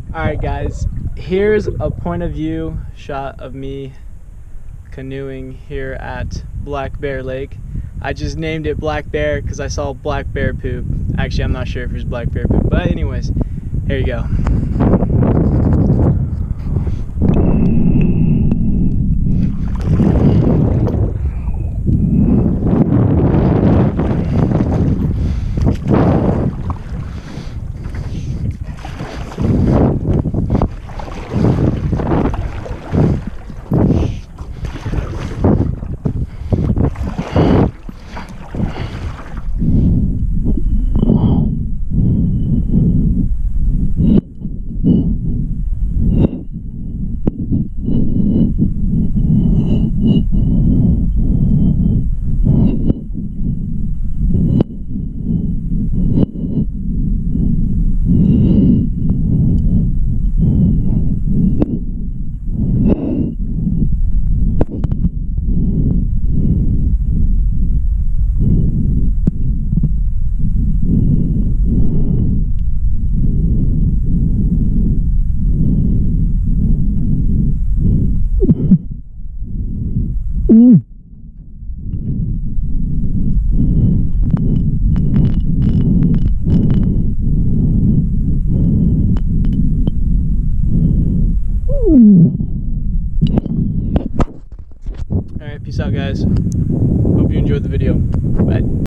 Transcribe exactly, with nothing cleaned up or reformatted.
Alright guys, here's a point of view shot of me canoeing here at Black Bear Lake. I just named it Black Bear because I saw black bear poop. Actually, I'm not sure if it's black bear poop, but anyways, here you go. Alright, peace out guys. Hope you enjoyed the video. Bye.